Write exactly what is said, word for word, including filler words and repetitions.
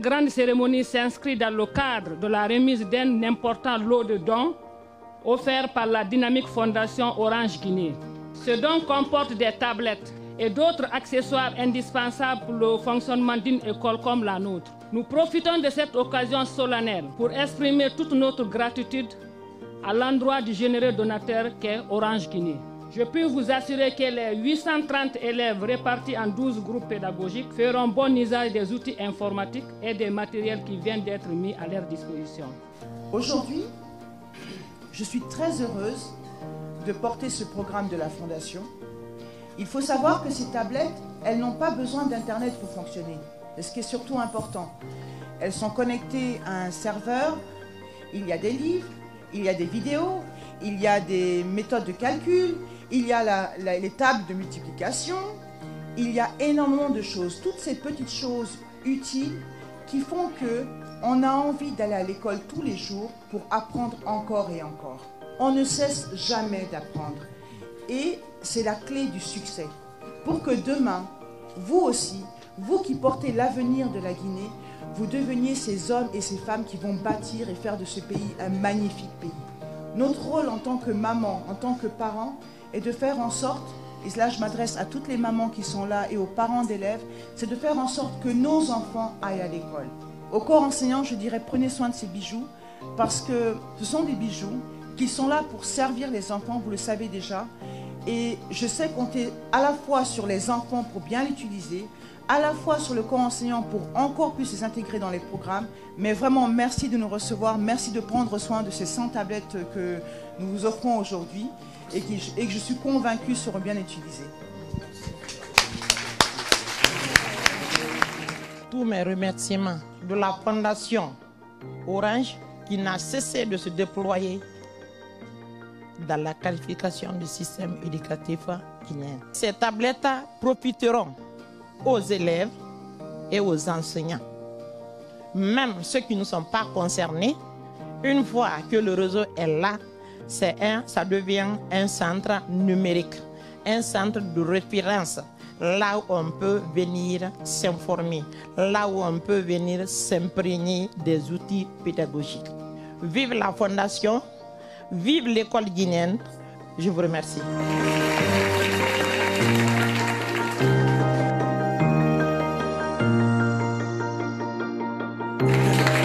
grande cérémonie s'inscrit dans le cadre de la remise d'un important lot de dons offert par la Dynamique Fondation Orange Guinée. Ce don comporte des tablettes et d'autres accessoires indispensables pour le fonctionnement d'une école comme la nôtre. Nous profitons de cette occasion solennelle pour exprimer toute notre gratitude à l'endroit du généreux donateur qu'est Orange Guinée. Je puis vous assurer que les huit cent trente élèves répartis en douze groupes pédagogiques feront bon usage des outils informatiques et des matériels qui viennent d'être mis à leur disposition. Aujourd'hui, je suis très heureuse de porter ce programme de la Fondation. Il faut savoir que ces tablettes, elles n'ont pas besoin d'Internet pour fonctionner, ce qui est surtout important. Elles sont connectées à un serveur, il y a des livres, il y a des vidéos, il y a des méthodes de calcul, il y a la, la, les tables de multiplication, il y a énormément de choses, toutes ces petites choses utiles qui font qu'on a envie d'aller à l'école tous les jours pour apprendre encore et encore. On ne cesse jamais d'apprendre et c'est la clé du succès. Pour que demain, vous aussi, vous qui portez l'avenir de la Guinée, vous deveniez ces hommes et ces femmes qui vont bâtir et faire de ce pays un magnifique pays. Notre rôle en tant que maman, en tant que parent, est de faire en sorte, et là je m'adresse à toutes les mamans qui sont là et aux parents d'élèves, c'est de faire en sorte que nos enfants aillent à l'école. Au corps enseignant, je dirais prenez soin de ces bijoux parce que ce sont des bijoux qui sont là pour servir les enfants, vous le savez déjà. Et je sais compter à la fois sur les enfants pour bien l'utiliser, à la fois sur le corps enseignant pour encore plus les intégrer dans les programmes. Mais vraiment, merci de nous recevoir, merci de prendre soin de ces cent tablettes que nous vous offrons aujourd'hui et, et que je suis convaincue seront bien utilisées. Tous mes remerciements de la Fondation Orange qui n'a cessé de se déployer dans la qualification du système éducatif guinéen. Ces tablettes profiteront aux élèves et aux enseignants. Même ceux qui ne sont pas concernés, une fois que le réseau est là, c'est un, ça devient un centre numérique, un centre de référence, là où on peut venir s'informer, là où on peut venir s'imprégner des outils pédagogiques. Vive la Fondation, vive l'école guinéenne, je vous remercie. Thank you.